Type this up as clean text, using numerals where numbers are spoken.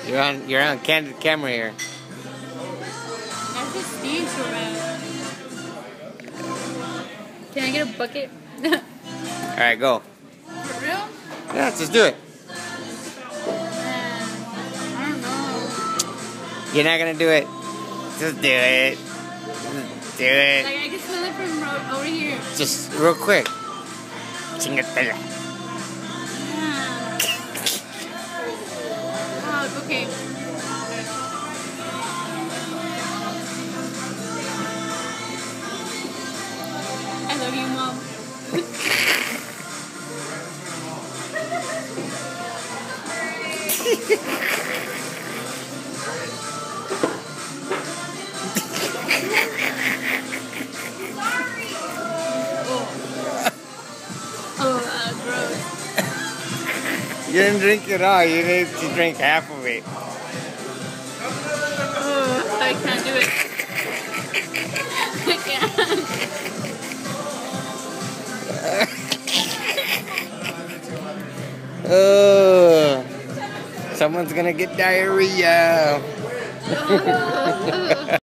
You're on candid camera here. That just stinks so bad. Can I get a bucket? Alright, go. For real? Yeah, let's just do it. I don't know. You're not gonna do it. Just do it. Just do it. Like I can smell it from over here. Just real quick. Chingatela. Oh, okay. I love you, Mom. Gross. You didn't drink it all. You need to drink half of it. I can't do it. I can't. Oh, someone's gonna get diarrhea.